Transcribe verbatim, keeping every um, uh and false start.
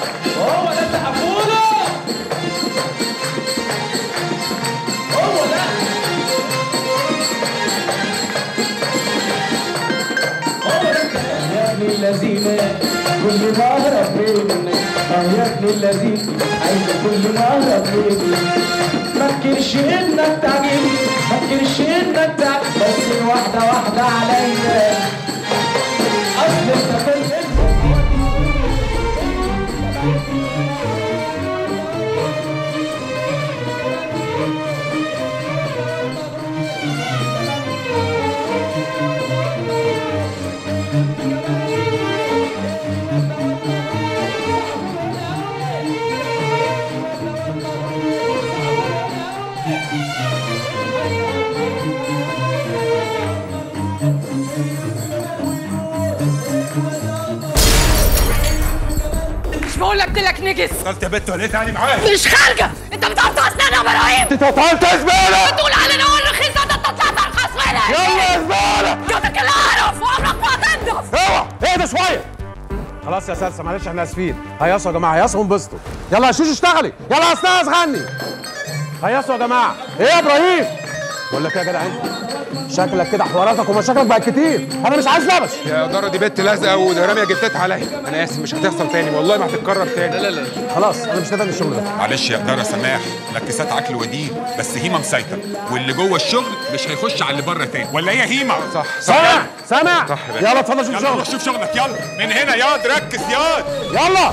هو ده اللي هقوله، هو ده. هو ده يا ابن اللذينة، كل ما اهرب منك يا ابن اللذينة، عايز كل ما اهرب منك. ما تفكرش انك تعجبني، ما تفكرش انك تعجبني، بس واحدة واحدة عليا. اصل انت كنت بقول لك دلك نجس. قلت يا بت وليه تعالي معايا؟ مش خارجه، انت بتقطع اسناني يا ابراهيم. انت قطعت زباله. بتقول علينا هو الرخيصه ده، انت طلعت ارخص منها. يلا يا زباله. جوزك اللي اعرف وعمرك ما هتنضف. اوعى اهدى شويه. خلاص يا سلسة معلش احنا اسفين. هيصوا يا جماعه، هيصوا وانبسطوا. يلا يا شوشو اشتغلي، يلا يا استاذ غني. هيصوا يا جماعه. ايه يا ابراهيم؟ بقول لك ايه يا جدع، انت شكلك كده حواراتك ومشاكلك بقت كتير، انا مش عايز لبش. يا دارة دي بنت لازقه وراميه جتتها عليا. انا اسف، مش هتحصل تاني والله، ما هتتكرر تاني. لا لا لا خلاص انا مش نافع الشغل ده. معلش يا إدارة سماح، لكسات عكل ودين، بس هيما مسيطر، واللي جوه الشغل مش هيخش على اللي بره تاني، ولا هي هيما؟ صح سامع سامع. صح يا باشا. يلا اتفضل شوف يلا روح شغلك. شوف شغلك، يلا من هنا ياض، ركز ياض. يلا